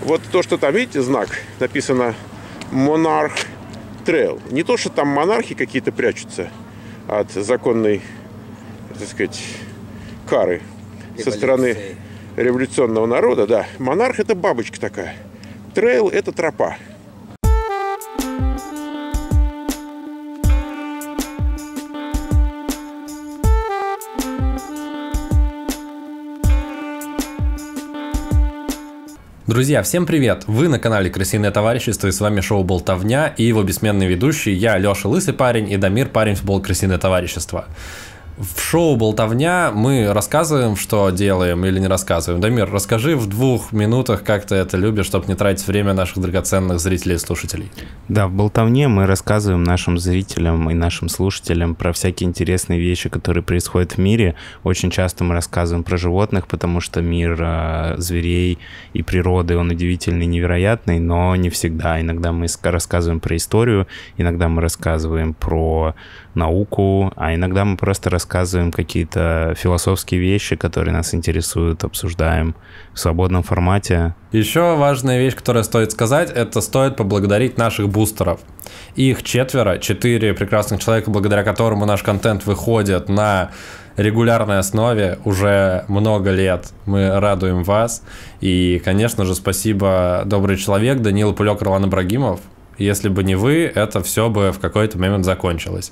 Вот то, что там, видите, знак, написано Monarch Trail. Не то, что там монархи какие-то прячутся от законной, так сказать, кары со стороны революционного народа. Да. Монарх — это бабочка такая. Трейл — это тропа. Друзья, всем привет! Вы на канале Крысиное товарищество, и с вами шоу Болтовня и его бессменный ведущий, я, Леша Лысый парень, и Дамир, парень футбол Крысиное товарищество. В шоу Болтовня мы рассказываем, что делаем или не рассказываем. Дамир, расскажи в 2 минутах, как ты это любишь, чтобы не тратить время наших драгоценных зрителей и слушателей. Да, в Болтовне мы рассказываем нашим зрителям и нашим слушателям про всякие интересные вещи, которые происходят в мире. Очень часто мы рассказываем про животных, потому что мир зверей и природы, он удивительный, невероятный, но не всегда. Иногда мы рассказываем про историю, иногда мы рассказываем про науку, а иногда мы просто рассказываем какие-то философские вещи, которые нас интересуют, обсуждаем в свободном формате. Еще важная вещь, которую стоит сказать, это стоит поблагодарить наших бустеров. Их 4 прекрасных человека, благодаря которому наш контент выходит на регулярной основе уже много лет. Мы радуем вас. И, конечно же, спасибо, добрый человек, Данила Пулек, Ролан Ибрагимов. Если бы не вы, это все бы в какой-то момент закончилось.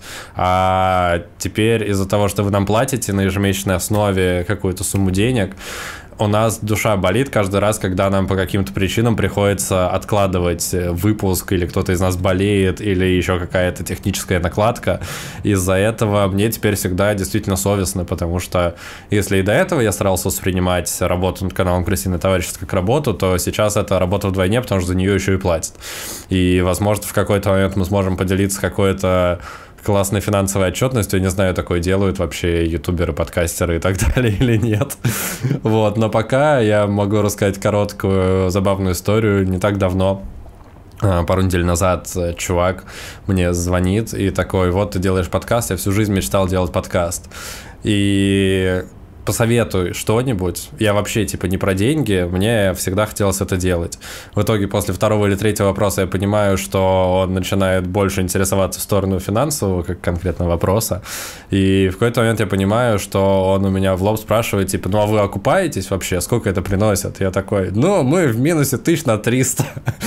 А теперь из-за того, что вы нам платите на ежемесячной основе какую-то сумму денег, у нас душа болит каждый раз, когда нам по каким-то причинам приходится откладывать выпуск, или кто-то из нас болеет, или еще какая-то техническая накладка. Из-за этого мне теперь всегда действительно совестно, потому что если и до этого я старался воспринимать работу над каналом Крысиное товарищество как работу, то сейчас это работа вдвойне, потому что за нее еще и платят. И, возможно, в какой-то момент мы сможем поделиться какой-то классной финансовой отчетностью. Я не знаю, такое делают вообще ютуберы, подкастеры и так далее или нет. Вот, но пока я могу рассказать короткую забавную историю. Не так давно, пару недель назад, чувак мне звонит и такой: вот ты делаешь подкаст, я всю жизнь мечтал делать подкаст. И посоветуй что-нибудь. Я вообще не про деньги, мне всегда хотелось это делать. В итоге после 2-го или 3-го вопроса я понимаю, что он начинает больше интересоваться в сторону финансового, как конкретного вопроса. И в какой-то момент я понимаю, что он у меня в лоб спрашивает, ну а вы окупаетесь вообще? Сколько это приносит? Я такой: мы в минусе 300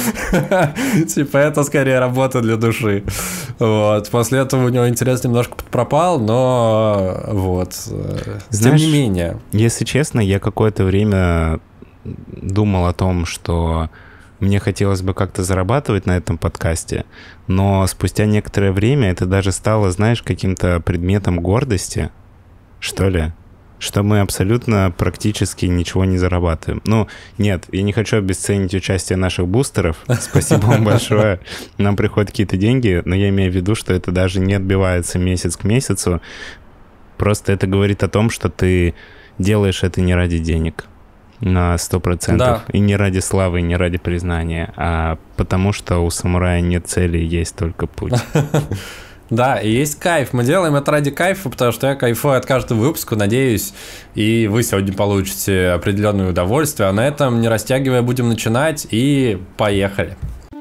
000. Это скорее работа для души. Вот. После этого у него интерес немножко пропал, но вот. Тем не менее. Если честно, я какое-то время думал о том, что мне хотелось бы как-то зарабатывать на этом подкасте, но спустя некоторое время это даже стало, знаешь, каким-то предметом гордости, что ли, что мы абсолютно практически ничего не зарабатываем. Ну, нет, я не хочу обесценить участие наших бустеров. Спасибо вам большое. Нам приходят какие-то деньги, но я имею в виду, что это даже не отбивается месяц к месяцу. Просто это говорит о том, что ты делаешь это не ради денег на 100%. Да. И не ради славы, и не ради признания, а потому что у самурая нет цели, есть только путь. Да, и есть кайф. Мы делаем это ради кайфа, потому что я кайфую от каждого выпуска, надеюсь, и вы сегодня получите определенное удовольствие. А на этом, не растягивая, будем начинать, и поехали.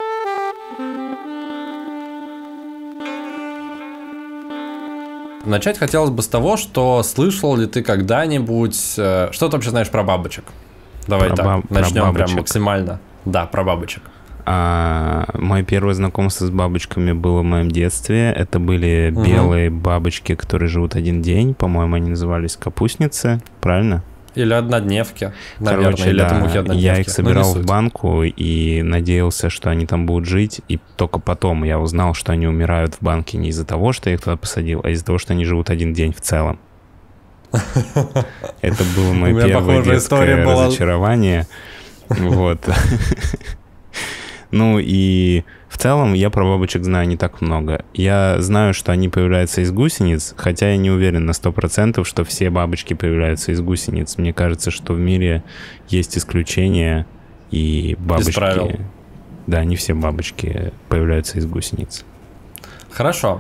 Начать хотелось бы с того, что слышал ли ты когда-нибудь... Что ты вообще знаешь про бабочек? Давай начнем прям максимально. Да, про бабочек. Мое первое знакомство с бабочками было в моем детстве. Это были белые бабочки, которые живут один день. По-моему, они назывались капустницы. Правильно? Или однодневки, наверное. Короче, или это мухи-однодневки. Я их собирал в банку и надеялся, что они там будут жить. И только потом я узнал, что они умирают в банке не из-за того, что я их туда посадил, а из-за того, что они живут один день в целом. Это было мое первое детское разочарование. Вот. Ну и в целом я про бабочек знаю не так много. Я знаю, что они появляются из гусениц, хотя я не уверен на 100%, что все бабочки появляются из гусениц. Мне кажется, что в мире есть исключения, и бабочки... Без правил. Да, не все бабочки появляются из гусениц. Хорошо.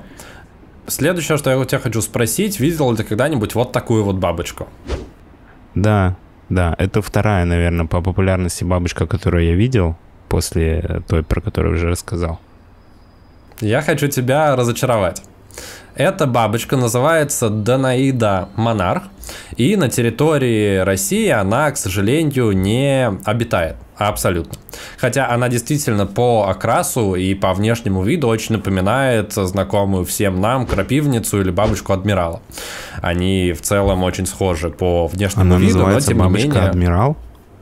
Следующее, что я у тебя хочу спросить, видел ли ты когда-нибудь вот такую вот бабочку? Да. Да, это вторая, наверное, по популярности бабочка, которую я видел после той, про которую уже рассказал. Я хочу тебя разочаровать. Эта бабочка называется Данаида монарх, и на территории России она, к сожалению, не обитает абсолютно. Хотя она действительно по окрасу и по внешнему виду очень напоминает знакомую всем нам крапивницу или бабочку адмирала. Они в целом очень схожи по внешнему виду, но тем не менее... бабочка адмирал?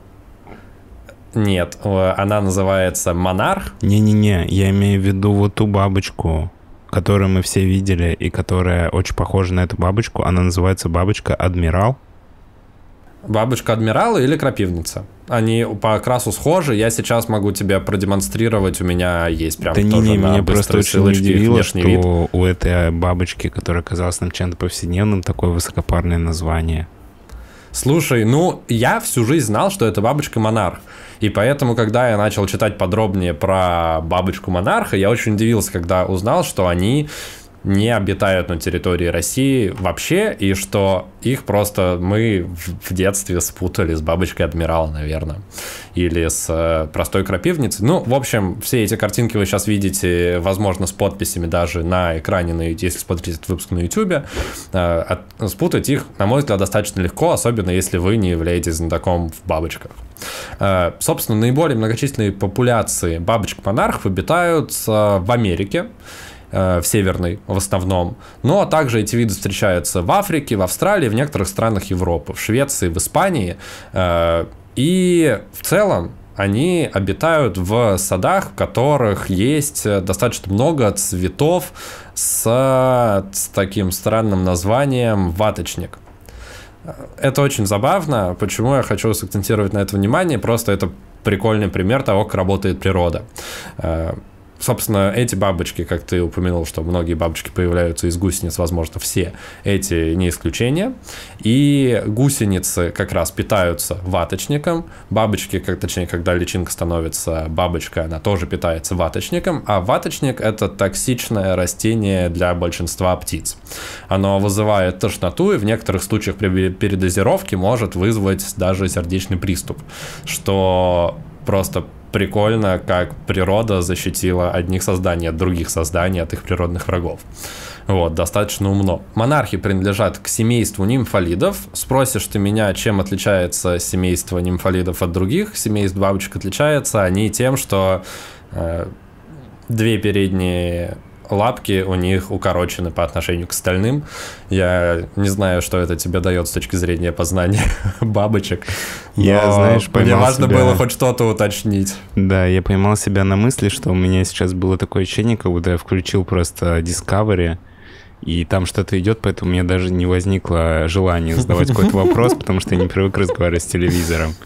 Нет, она называется монарх. Не-не-не, я имею в виду вот ту бабочку, которую мы все видели и которая очень похожа на эту бабочку. Она называется бабочка адмирал. Бабочка адмирала или крапивница. Они по окрасу схожи. Я сейчас могу тебе продемонстрировать. У меня есть прям тоже на меня просто очень удивило, что вид. у этой бабочки, которая оказалась нам чем-то повседневным, такое высокопарное название. Слушай, ну, я всю жизнь знал, что это бабочка-монарх. И поэтому, когда я начал читать подробнее про бабочку-монарха, я очень удивился, когда узнал, что они не обитают на территории России вообще, и что их просто мы в детстве спутали с бабочкой адмирала, наверное, или с простой крапивницей. Ну, в общем, все эти картинки вы сейчас видите, возможно, с подписями даже на экране, если смотрите этот выпуск на YouTube. Спутать их, на мой взгляд, достаточно легко, особенно если вы не являетесь знатоком в бабочках. Собственно, наиболее многочисленные популяции бабочек-монархов обитают в Америке, в северной в основном, но также эти виды встречаются в Африке, в Австралии, в некоторых странах Европы, в Швеции, в Испании, и в целом они обитают в садах, в которых есть достаточно много цветов с таким странным названием ваточник. Это очень забавно. Почему я хочу сакцентировать на это внимание? Просто это прикольный пример того, как работает природа. Собственно, эти бабочки, как ты упомянул, что многие бабочки появляются из гусениц, возможно, все эти не исключение. И гусеницы как раз питаются ваточником. Бабочки, точнее, когда личинка становится бабочкой, она тоже питается ваточником. А ваточник – это токсичное растение для большинства птиц. Оно вызывает тошноту и в некоторых случаях при передозировке может вызвать даже сердечный приступ, что просто прикольно, как природа защитила одних созданий от других созданий, от их природных врагов. Вот, достаточно умно. Монархи принадлежат к семейству нимфолидов. Спросишь ты меня, чем отличается семейство нимфолидов от других семейств бабочек? Отличается они тем, что две передние лапки у них укорочены по отношению к остальным. Я не знаю, что это тебе дает с точки зрения познания бабочек. Я, знаешь, мне важно было хоть что-то уточнить. Да, я поймал себя на мысли, что у меня сейчас было такое ощущение, как будто я включил просто Discovery, и там что-то идет, поэтому у меня даже не возникло желания задавать какой-то вопрос, потому что я не привык разговаривать с телевизором.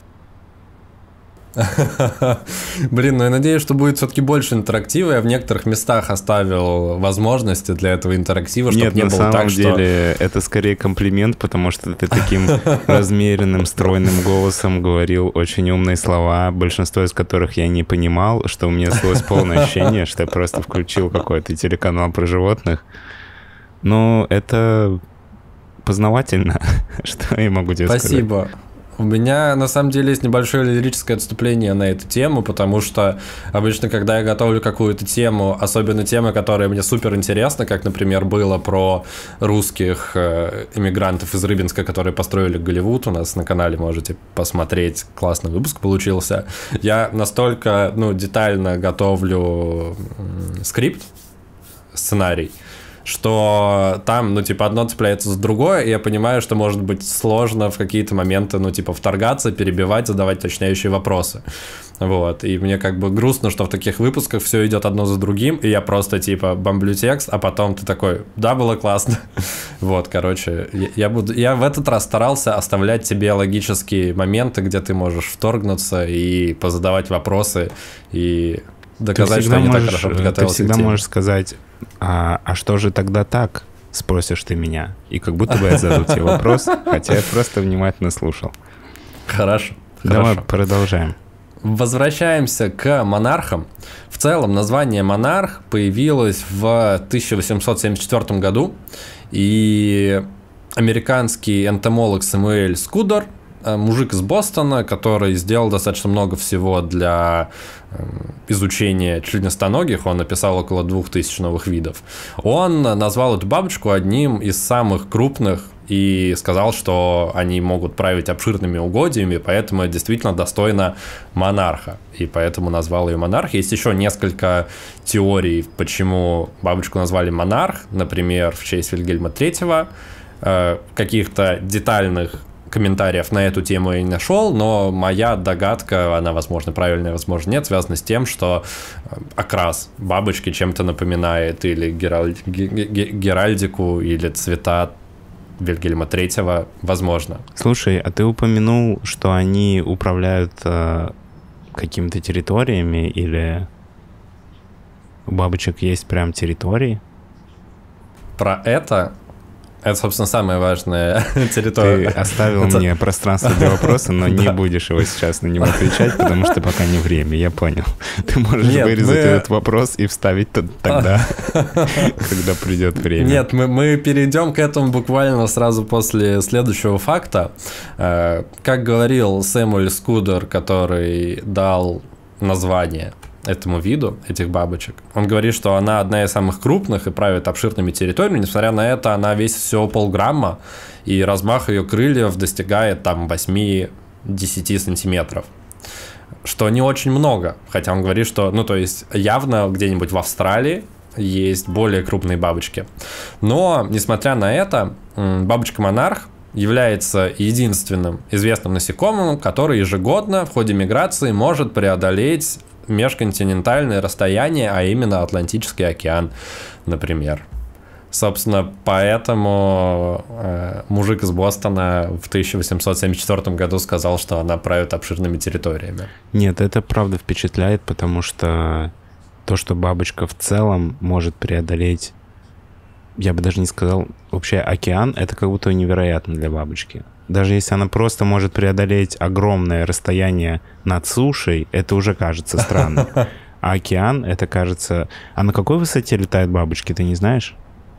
Блин, ну я надеюсь, что будет все-таки больше интерактива. Я в некоторых местах оставил возможности для этого интерактива, чтобы не было так, что... Нет, на самом деле это скорее комплимент, потому что ты таким размеренным, стройным голосом говорил очень умные слова, большинство из которых я не понимал, что у меня создалось полное ощущение, что я просто включил какой-то телеканал про животных. Но это познавательно, что я могу тебе сказать. Спасибо. У меня, на самом деле, есть небольшое лирическое отступление на эту тему, потому что обычно, когда я готовлю какую-то тему, особенно темы, которые мне супер интересны, как, например, было про русских иммигрантов из Рыбинска, которые построили Голливуд, у нас на канале можете посмотреть, классный выпуск получился, я настолько, детально готовлю скрипт, сценарий, что там, одно цепляется за другое, и я понимаю, что может быть сложно в какие-то моменты, вторгаться, перебивать, задавать уточняющие вопросы. Вот, и мне грустно, что в таких выпусках все идет одно за другим, и я просто, бомблю текст, а потом ты такой, да, было классно. Вот, короче, я в этот раз старался оставлять тебе логические моменты, где ты можешь вторгнуться и позадавать вопросы, и доказать, что я не так хорошо подготовился. Ты всегда можешь сказать, а что же тогда так, спросишь ты меня. И как будто бы я задал тебе вопрос, хотя я просто внимательно слушал. Хорошо. Давай продолжаем. Возвращаемся к монархам. В целом название монарх появилось в 1874 году, и американский энтомолог Сэмюэль Скудер мужик из Бостона, который сделал достаточно много всего для изучения членистоногих, он написал около 2000 новых видов. Он назвал эту бабочку одним из самых крупных и сказал, что они могут править обширными угодьями, поэтому это действительно достойно монарха, и поэтому назвал ее монарх. Есть еще несколько теорий, почему бабочку назвали монарх, например, в честь Вильгельма III. Каких-то детальных комментариев на эту тему я не нашел, но моя догадка, она, возможно, правильная, возможно, нет, связана с тем, что окрас бабочки чем-то напоминает или геральдику, или цвета Вильгельма III, возможно. Слушай, а ты упомянул, что они управляют какими-то территориями, или у бабочек есть прям территории? Про это, собственно, самая важная территория. Ты оставил мне пространство для вопроса, но не будешь его сейчас на него отвечать, потому что пока не время, я понял. Ты можешь вырезать этот вопрос и вставить тогда, когда придет время. Нет, мы перейдем к этому буквально сразу после следующего факта. Как говорил Сэмюэль Скудер, который дал название этому виду, этих бабочек. Он говорит, что она одна из самых крупных и правит обширными территориями. Несмотря на это, она весит всего полграмма, и размах ее крыльев достигает там 8-10 сантиметров. Что не очень много. Хотя он говорит, что, то есть, явно где-нибудь в Австралии есть более крупные бабочки. Но, несмотря на это, бабочка-монарх является единственным известным насекомым, который ежегодно в ходе миграции может преодолеть межконтинентальные расстояния, а именно Атлантический океан, например. Собственно, поэтому мужик из Бостона в 1874 году сказал, что она правит обширными территориями. Нет, это правда впечатляет, потому что то, что бабочка в целом может преодолеть, я бы даже не сказал, вообще океан, это как будто невероятно для бабочки. Даже если она просто может преодолеть огромное расстояние над сушей, это уже кажется странным. А океан, это кажется... А на какой высоте летают бабочки, ты не знаешь?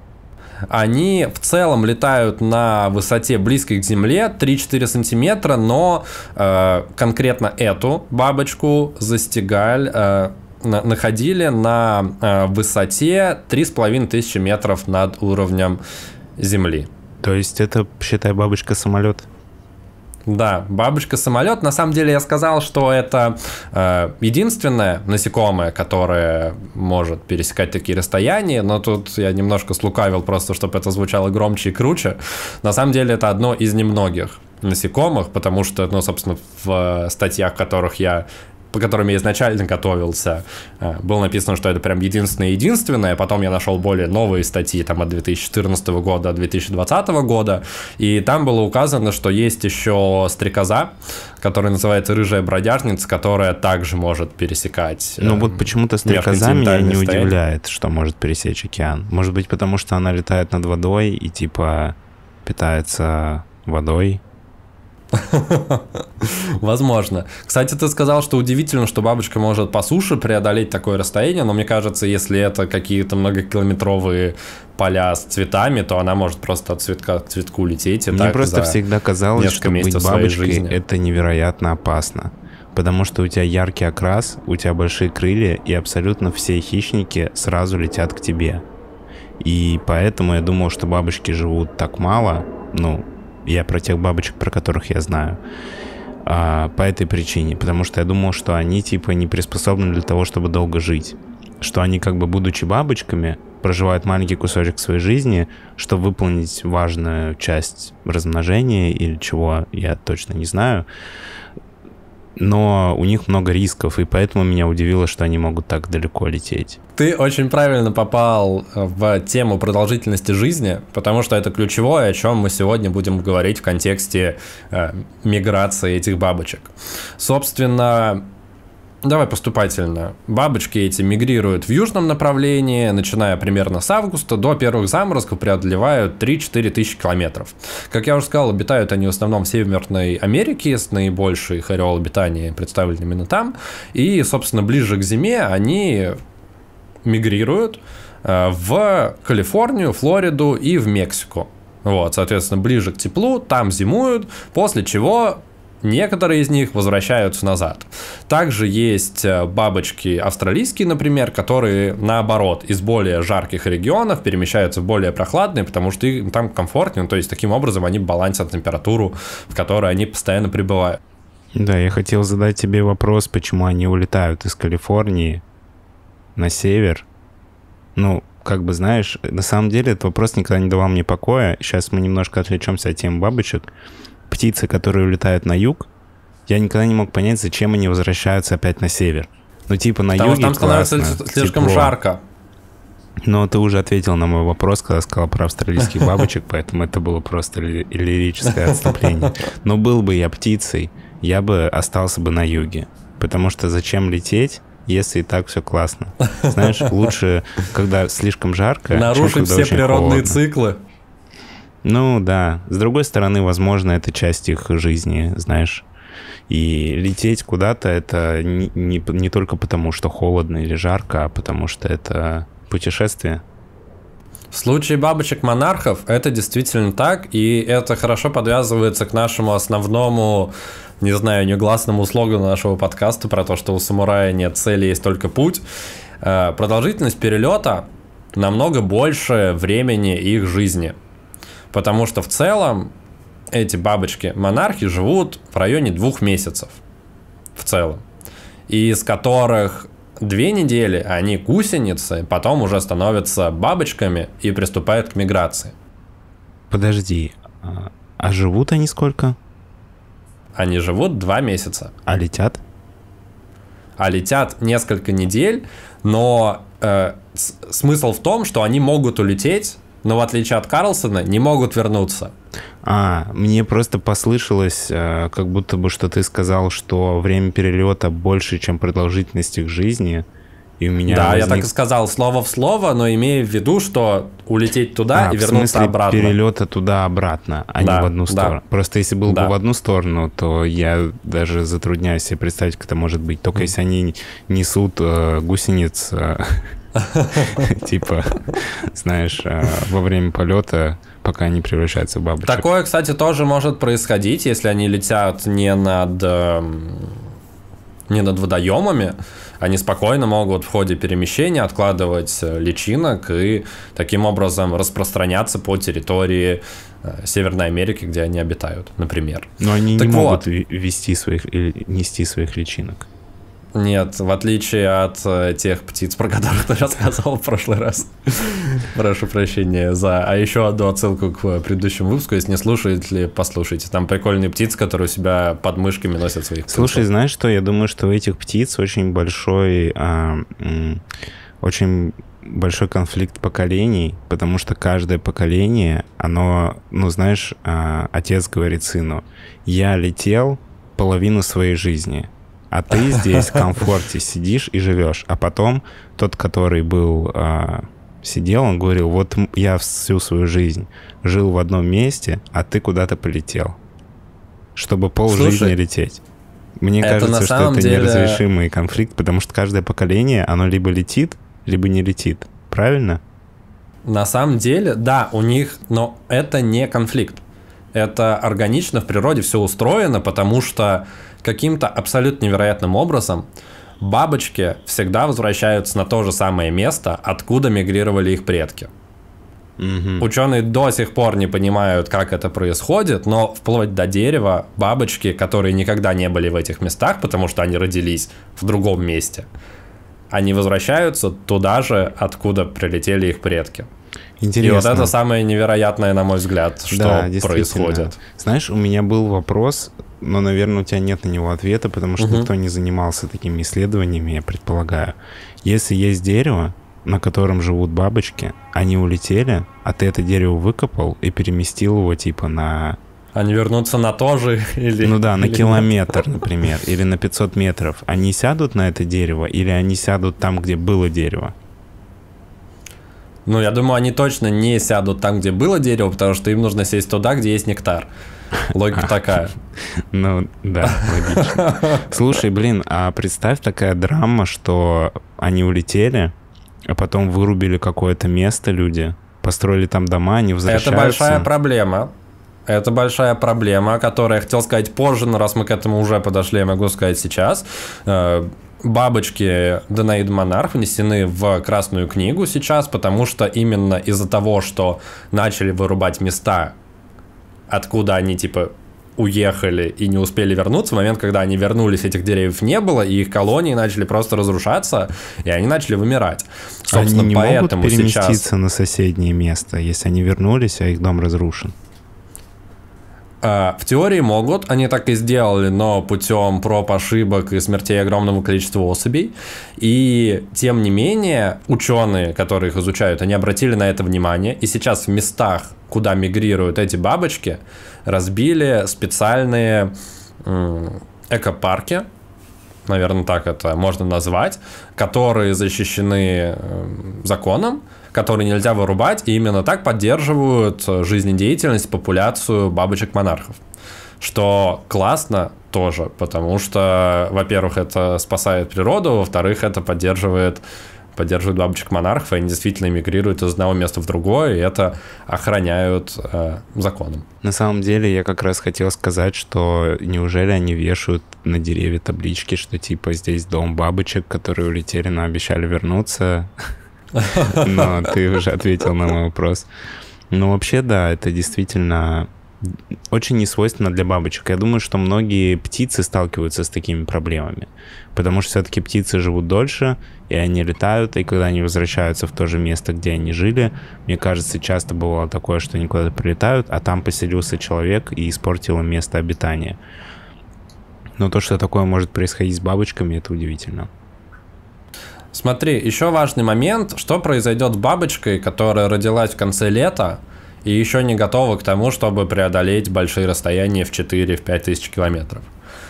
Они в целом летают на высоте близкой к Земле, 3-4 сантиметра, но конкретно эту бабочку находили на высоте 3500 метров над уровнем Земли. То есть это, считай, бабочка-самолет? Да, бабочка-самолет. На самом деле я сказал, что это единственное насекомое, которое может пересекать такие расстояния, но тут я немножко слукавил, просто чтобы это звучало громче и круче. На самом деле это одно из немногих насекомых, потому что, собственно, в статьях, по которым я изначально готовился, было написано, что это прям единственное. Потом я нашел более новые статьи там, от 2014 года, от 2020 года, и там было указано, что есть еще стрекоза, которая называется рыжая бродяжница, которая также может пересекать. Ну вот почему-то стрекоза меня не удивляет, что может пересечь океан. Может быть, потому что она летает над водой и типа питается водой. Возможно. Кстати, ты сказал, что удивительно, что бабочка может по суше преодолеть такое расстояние, но мне кажется, если это какие-то многокилометровые поля с цветами, то она может просто от цветка к цветку лететь. И мне так просто всегда казалось, что быть бабочкой — это невероятно опасно. Потому что у тебя яркий окрас, у тебя большие крылья, и абсолютно все хищники сразу летят к тебе. И поэтому я думал, что бабочки живут так мало, я про тех бабочек, про которых я знаю. По этой причине. Потому что я думал, что они типа не приспособлены для того, чтобы долго жить. Что они как бы, будучи бабочками, проживают маленький кусочек своей жизни, чтобы выполнить важную часть размножения или чего, я точно не знаю. Но у них много рисков, и поэтому меня удивило, что они могут так далеко лететь. Ты очень правильно попал в тему продолжительности жизни, потому что это ключевое, о чем мы сегодня будем говорить в контексте миграции этих бабочек. Собственно, давай поступательно. Бабочки эти мигрируют в южном направлении, начиная примерно с августа, до первых заморозков преодолевают 3-4 тысячи километров. Как я уже сказал, обитают они в основном в Северной Америке, с наибольший их ареал обитания представлен именно там. И, собственно, ближе к зиме они мигрируют в Калифорнию, Флориду и в Мексику. Вот, соответственно, ближе к теплу, там зимуют, после чего некоторые из них возвращаются назад. Также есть бабочки австралийские, например, которые, наоборот, из более жарких регионов перемещаются в более прохладные, потому что им там комфортнее, то есть таким образом они балансят температуру, в которой они постоянно пребывают. Да, я хотел задать тебе вопрос, почему они улетают из Калифорнии на север. Ну, как бы, знаешь, на самом деле этот вопрос никогда не давал мне покоя. Сейчас мы немножко отвлечемся от темы бабочек. Птицы, которые улетают на юг, я никогда не мог понять, зачем они возвращаются опять на север. Ну, типа, на юге там становится классно, слишком тепло. жарко. Но ты уже ответил на мой вопрос, когда сказал про австралийских бабочек, поэтому это было просто лирическое отступление. Но был бы я птицей, я бы остался бы на юге. Потому что зачем лететь, если и так все классно? Знаешь, лучше, когда слишком жарко, нарушить все природные циклы. Ну да. С другой стороны, возможно, это часть их жизни, знаешь. И лететь куда-то это не только потому, что холодно или жарко, а потому что это путешествие. В случае бабочек-монархов это действительно так, и это хорошо подвязывается к нашему основному, не знаю, негласному слогану нашего подкаста про то, что у самурая нет цели, есть только путь. Продолжительность перелета намного больше времени их жизни. Потому что в целом эти бабочки-монархи живут в районе 2 месяцев. В целом. Из которых 2 недели они гусеницы, потом уже становятся бабочками и приступают к миграции. Подожди, а живут они сколько? Они живут 2 месяца. А летят? А летят несколько недель, но смысл в том, что они могут улететь, но в отличие от Карлсона не могут вернуться. Мне просто послышалось, как будто бы, что ты сказал, что время перелета больше, чем продолжительность их жизни. И у меня да, я так и сказал, слово в слово, но имея в виду, что улететь туда и вернуться обратно. Перелета туда-обратно, а не в одну сторону. Просто если был бы в одну сторону, то я даже затрудняюсь себе представить, как это может быть. Только если они несут гусениц, типа, знаешь, во время полета, пока они превращаются в бабочек. Такое, кстати, тоже может происходить, если они летят не над водоемами. Они спокойно могут в ходе перемещения откладывать личинок и таким образом распространяться по территории Северной Америки, где они обитают, например. Но они не могут нести своих личинок. Нет, в отличие от тех птиц, про которых ты рассказывал в прошлый раз. Прошу прощения за... А еще одну отсылку к предыдущему выпуску. Если не слушаете, послушайте. Там прикольные птицы, которые у себя под мышками носят своих птиц. Слушай, знаешь что? Я думаю, что у этих птиц очень большой конфликт поколений, потому что каждое поколение, оно, знаешь, отец говорит сыну: я летел половину своей жизни, а ты здесь в комфорте сидишь и живешь. А потом тот, который был сидел, он говорил: вот я всю свою жизнь жил в одном месте, а ты куда-то полетел, чтобы полжизни лететь. Мне кажется, что это неразрешимый конфликт, потому что каждое поколение, оно либо летит, либо не летит. Правильно? На самом деле, да, у них, но это не конфликт. Это органично в природе все устроено, потому что каким-то абсолютно невероятным образом бабочки всегда возвращаются на то же самое место, откуда мигрировали их предки. Ученые до сих пор не понимают, как это происходит, но вплоть до дерева бабочки, которые никогда не были в этих местах, потому что они родились в другом месте, они возвращаются туда же, откуда прилетели их предки. Интересно. И вот это самое невероятное, на мой взгляд, что происходит. Знаешь, у меня был вопрос, но, наверное, у тебя нет на него ответа, потому что никто не занимался такими исследованиями, я предполагаю. Если есть дерево, на котором живут бабочки, они улетели, а ты это дерево выкопал и переместил его типа на... Они вернутся на то же или... Ну да, на километр, например, или на 500 метров. Они сядут на это дерево или они сядут там, где было дерево? Ну, я думаю, они точно не сядут там, где было дерево, потому что им нужно сесть туда, где есть нектар. Логика такая. Ну, да, логично. Слушай, блин, а представь такая драма, что они улетели, а потом вырубили какое-то место люди, построили там дома, они возвращаются. Это большая проблема. Это большая проблема, о которой я хотел сказать позже, но раз мы к этому уже подошли, я могу сказать сейчас. Бабочки Данаида Монарх внесены в Красную книгу сейчас, потому что именно из-за того, что начали вырубать места, откуда они типа уехали и не успели вернуться, в момент, когда они вернулись, этих деревьев не было, и их колонии начали просто разрушаться, и они начали вымирать. Собственно, они не поэтому могут переместиться сейчас на соседнее место, если они вернулись, а их дом разрушен? В теории могут, они так и сделали, но путем проб, ошибок и смертей огромного количества особей. И тем не менее, ученые, которые их изучают, они обратили на это внимание. И сейчас в местах, куда мигрируют эти бабочки, разбили специальные экопарки, наверное, так это можно назвать, которые защищены законом, которые нельзя вырубать, и именно так поддерживают жизнедеятельность, популяцию бабочек-монархов. Что классно тоже, потому что, во-первых, это спасает природу, во-вторых, это поддерживает бабочек-монархов, и они действительно эмигрируют из одного места в другое, и это охраняют законом. На самом деле, я как раз хотел сказать, что неужели они вешают на деревья таблички, что типа здесь дом бабочек, которые улетели, но обещали вернуться? Но ты уже ответил на мой вопрос. Ну, вообще, да, это действительно очень несвойственно для бабочек. Я думаю, что многие птицы сталкиваются с такими проблемами, потому что все-таки птицы живут дольше, и они летают, и когда они возвращаются в то же место, где они жили, мне кажется, часто бывало такое, что они куда-то прилетают, а там поселился человек и испортил им место обитания. Но то, что такое может происходить с бабочками, это удивительно. Смотри, еще важный момент, что произойдет с бабочкой, которая родилась в конце лета и еще не готова к тому, чтобы преодолеть большие расстояния в 4-5 тысяч километров.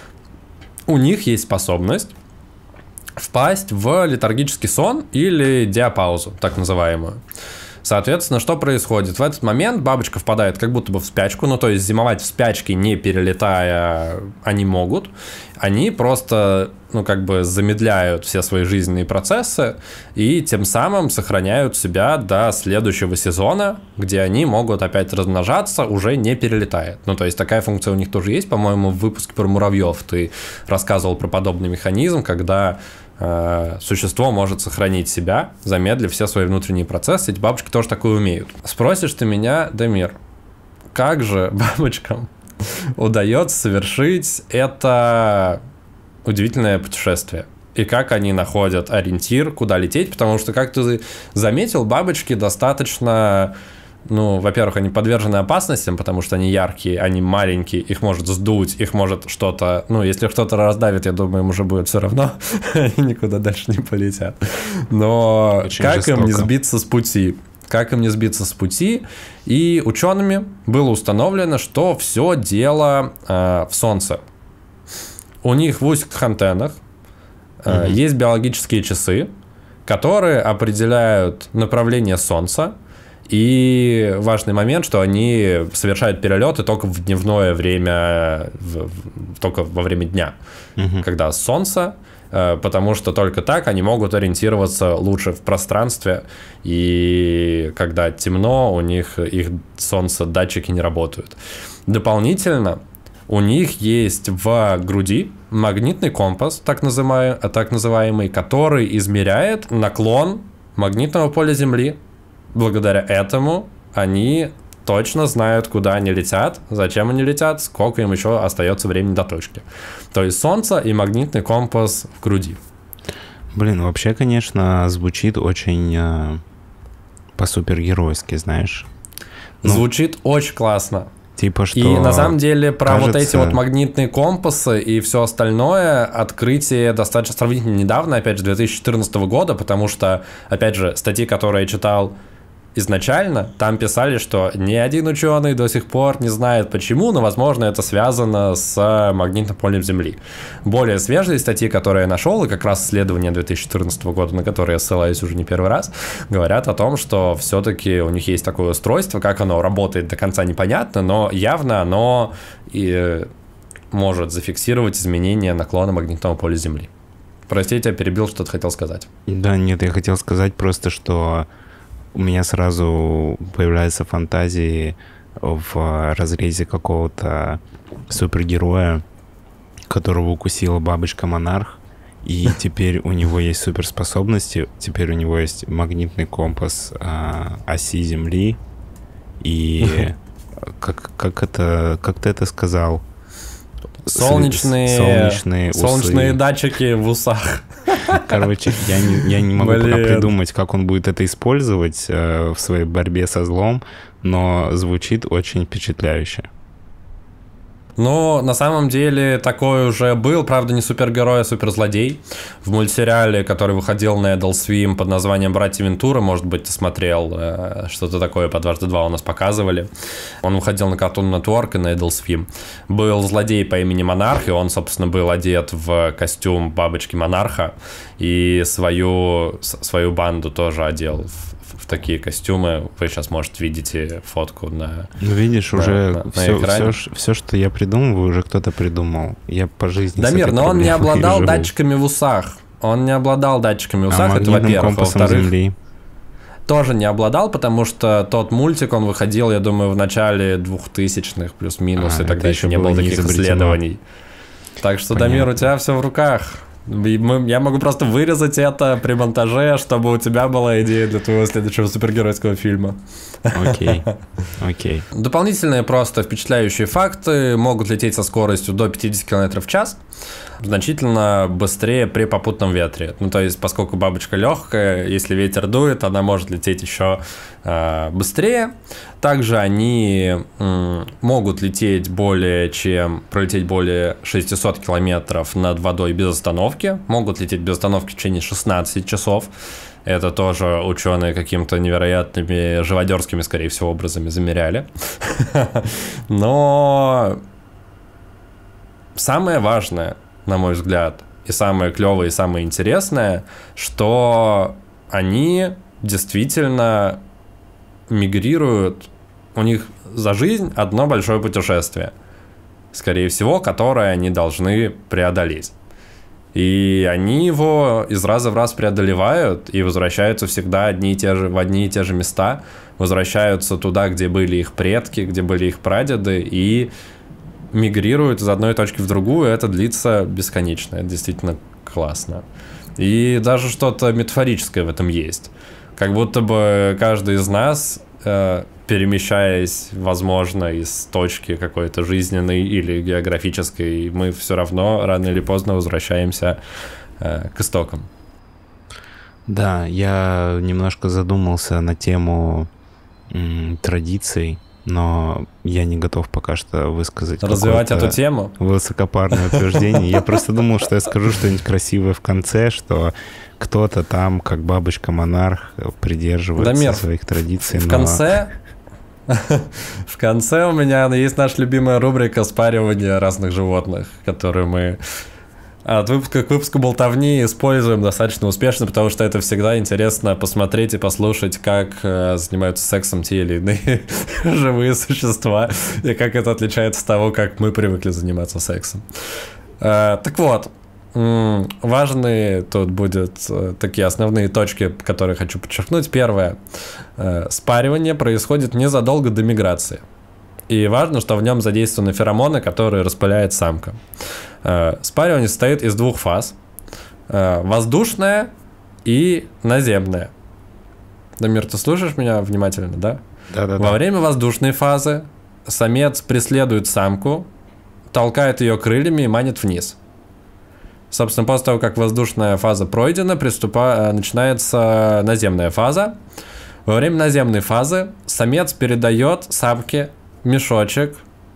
У них есть способность впасть в летаргический сон или диапаузу, так называемую. Соответственно, что происходит? В этот момент бабочка впадает как будто бы в спячку, ну то есть зимовать в спячке, не перелетая, они могут. Они просто, замедляют все свои жизненные процессы и тем самым сохраняют себя до следующего сезона, где они могут опять размножаться, уже не перелетая. Ну то есть такая функция у них тоже есть, по-моему, в выпуске про муравьев ты рассказывал про подобный механизм, когда существо может сохранить себя, замедлив все свои внутренние процессы. Эти бабочки тоже такое умеют. Спросишь ты меня, Дамир, как же бабочкам удается совершить это удивительное путешествие? И как они находят ориентир, куда лететь? Потому что, как ты заметил, бабочки достаточно... во-первых, они подвержены опасностям, потому что они яркие, они маленькие, их может сдуть, их может что-то... если кто-то раздавит, я думаю, им уже будет все равно, они никуда дальше не полетят. Но очень как жестоко. Им не сбиться с пути? Как им не сбиться с пути? И учеными было установлено, что все дело в Солнце. У них в узких антеннах есть биологические часы, которые определяют направление Солнца. И важный момент, что они совершают перелеты только в дневное время, только во время дня, когда солнце, потому что только так они могут ориентироваться лучше в пространстве, и когда темно, у них их солнцедатчики не работают. Дополнительно у них есть в груди магнитный компас, так называемый, который измеряет наклон магнитного поля Земли. Благодаря этому они точно знают, куда они летят, зачем они летят, сколько им еще остается времени до точки. То есть Солнце и магнитный компас в груди. Блин, вообще, конечно, звучит очень по-супергеройски, знаешь. Звучит очень классно. Типа что... И на самом деле про вот эти вот магнитные компасы и все остальное открытие достаточно сравнительно недавно, опять же, 2014 года, потому что, опять же, статьи, которые я читал изначально, там писали, что ни один ученый до сих пор не знает почему, но, возможно, это связано с магнитным полем Земли. Более свежие статьи, которые я нашел, и как раз исследования 2014 года, на которые я ссылаюсь уже не первый раз, говорят о том, что все-таки у них есть такое устройство, как оно работает до конца непонятно, но явно оно и может зафиксировать изменения наклона магнитного поля Земли. Прости, я тебя перебил, что ты хотел сказать. Да, нет, я хотел сказать просто, что у меня сразу появляются фантазии в разрезе какого-то супергероя, которого укусила бабочка-монарх, и теперь у него есть суперспособности, теперь у него есть магнитный компас оси Земли, и как ты это сказал? Солнечные датчики в усах. Короче, я не могу пока придумать, как он будет это использовать в своей борьбе со злом, но звучит очень впечатляюще. Ну, на самом деле, такой уже был, правда, не супергерой, а суперзлодей. В мультсериале, который выходил на Adult Swim под названием «Братья Вентура», может быть, ты смотрел, что-то такое по «Дважды два» у нас показывали. Он выходил на Cartoon Network и на Adult Swim. Был злодей по имени Монарх, и он, собственно, был одет в костюм бабочки-монарха, и свою банду тоже одел в такие костюмы. Вы сейчас, может, видите фотку на Ну, видишь, уже все, что я придумываю, уже кто-то придумал. Я по жизни Дамир, но он не обладал датчиками в усах. Он не обладал датчиками в усах, это во-первых. Во-вторых, Земли тоже не обладал, потому что тот мультик, он выходил, я думаю, в начале 2000-х, плюс-минус, и тогда еще не было таких исследований. Так что, понятно. Дамир, у тебя все в руках. Я могу просто вырезать это при монтаже, чтобы у тебя была идея для твоего следующего супергеройского фильма. Окей. Дополнительные просто впечатляющие факты: могут лететь со скоростью до 50 км в час, значительно быстрее при попутном ветре. Ну, то есть, поскольку бабочка легкая, если ветер дует, она может лететь еще быстрее. Также они могут пролететь более 600 километров над водой без остановки. Могут лететь без остановки в течение 16 часов. Это тоже ученые каким-то невероятными живодерскими, скорее всего, образами замеряли. Но самое важное, на мой взгляд, и самое клевое, и самое интересное, что они действительно мигрируют, у них за жизнь одно большое путешествие, скорее всего, которое они должны преодолеть. И они его из раза в раз преодолевают и возвращаются всегда в одни и те же места, возвращаются туда, где были их предки, где были их прадеды, и мигрируют из одной точки в другую. Это длится бесконечно, это действительно классно. И даже что-то метафорическое в этом есть. Как будто бы каждый из нас, перемещаясь, возможно, из точки какой-то жизненной или географической, мы все равно рано или поздно возвращаемся к истокам. Да, я немножко задумался на тему традиций, но я не готов пока что высказать развивать эту тему. Высокопарное утверждение. Я просто думал, что я скажу что-нибудь красивое в конце, что кто-то там, как бабочка-монарх, придерживается своих традиций. В конце у меня есть наша любимая рубрика «Спаривание разных животных», которую мы от выпуска к выпуску болтовни используем достаточно успешно, потому что это всегда интересно посмотреть и послушать, как занимаются сексом те или иные живые существа, и как это отличается от того, как мы привыкли заниматься сексом. Так вот, важные тут будут такие основные точки, которые хочу подчеркнуть. Первое. Спаривание происходит незадолго до миграции. И важно, что в нем задействованы феромоны, которые распыляет самка. Спаривание состоит из двух фаз. Воздушная и наземная. Дамир, ты слушаешь меня внимательно, да? Да. Во время воздушной фазы самец преследует самку, толкает ее крыльями и манит вниз. Собственно, после того, как воздушная фаза пройдена, начинается наземная фаза. Во время наземной фазы самец передает самке мешочек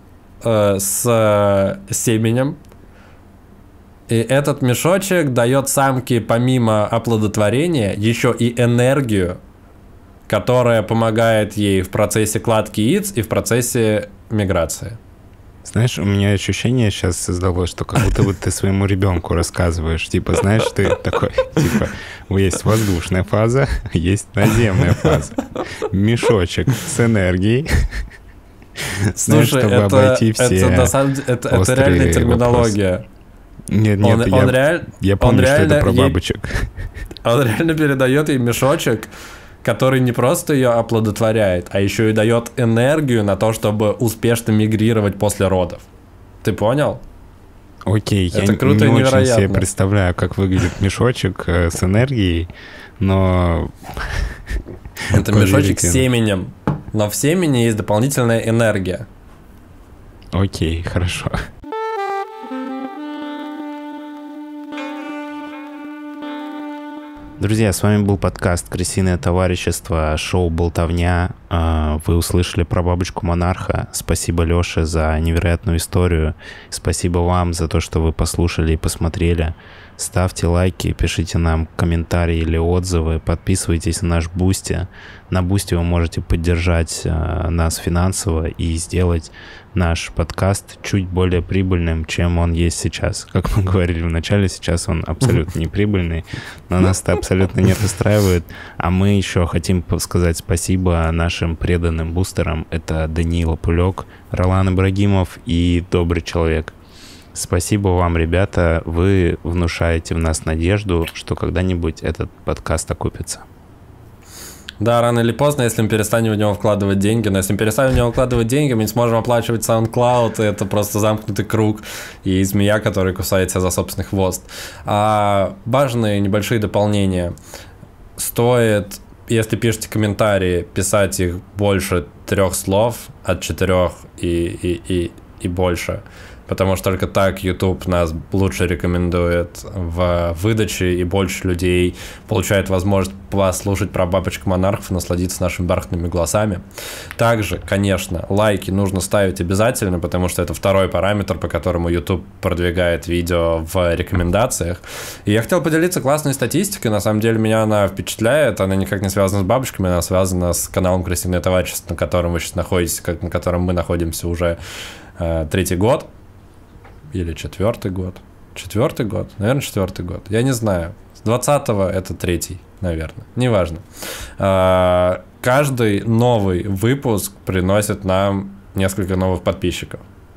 с семенем. И этот мешочек дает самке помимо оплодотворения еще и энергию, которая помогает ей в процессе кладки яиц и в процессе миграции. Знаешь, у меня ощущение сейчас создалось, что как будто бы ты своему ребенку рассказываешь. Типа, знаешь, ты такой, типа, есть воздушная фаза, есть наземная фаза. Мешочек с энергией. Слушай, чтобы обойти все это реальная терминология. Нет, я помню, что это про бабочек. Он реально передает ей мешочек который не просто ее оплодотворяет, а еще и дает энергию на то, чтобы успешно мигрировать после родов. Ты понял? Окей, это я круто не и невероятно. очень себе представляю, как выглядит мешочек с энергией, но... Это мешочек с семенем, но в семени есть дополнительная энергия. Окей, хорошо. Друзья, с вами был подкаст «Крысиное товарищество», шоу «Болтовня». Вы услышали про бабочку монарха. Спасибо Лёше за невероятную историю. Спасибо вам за то, что вы послушали и посмотрели. Ставьте лайки, пишите нам комментарии или отзывы, подписывайтесь на наш Бусти. На Бусти вы можете поддержать нас финансово и сделать наш подкаст чуть более прибыльным, чем он есть сейчас. Как мы говорили в начале, сейчас он абсолютно неприбыльный, но нас это абсолютно не устраивает. А мы еще хотим сказать спасибо нашим преданным бустерам. Это Даниил Пулек, Ролан Ибрагимов и Добрый человек. Спасибо вам, ребята. Вы внушаете в нас надежду, что когда-нибудь этот подкаст окупится. Да, рано или поздно, если мы перестанем в него вкладывать деньги. Но если мы перестанем в него вкладывать деньги, мы не сможем оплачивать SoundCloud. И это просто замкнутый круг и змея, которая кусает себя за собственный хвост. А важные небольшие дополнения. Стоит, если пишете комментарии, писать их больше 3 слов, от 4 и больше. Потому что только так YouTube нас лучше рекомендует в выдаче, и больше людей получает возможность послушать про бабочек монархов и насладиться нашими бархатными голосами. Также, конечно, лайки нужно ставить обязательно, потому что это второй параметр, по которому YouTube продвигает видео в рекомендациях. И я хотел поделиться классной статистикой. На самом деле меня она впечатляет. Она никак не связана с бабочками, она связана с каналом «Крысиное товарищество», на котором вы сейчас находитесь, на котором мы находимся уже 3-й год. Или 4-й год. 4-й год? Наверное, 4-й год. Я не знаю. С 20-го это 3-й, наверное. Неважно. Каждый новый выпуск приносит нам несколько новых подписчиков.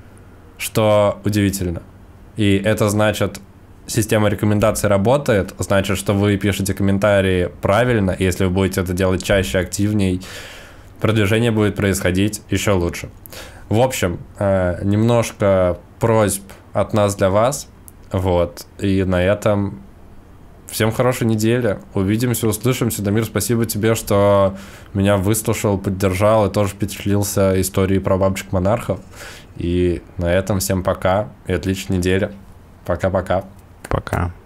Что удивительно. И это значит, система рекомендаций работает. Значит, что вы пишете комментарии правильно. И если вы будете это делать чаще, активней, продвижение будет происходить еще лучше. В общем, немножко просьб от нас для вас. Вот. И на этом всем хорошей недели. Увидимся, услышимся. Дамир, спасибо тебе, что меня выслушал, поддержал и тоже впечатлился историей про бабочек-монархов. И на этом всем пока и отличной недели. Пока-пока. Пока.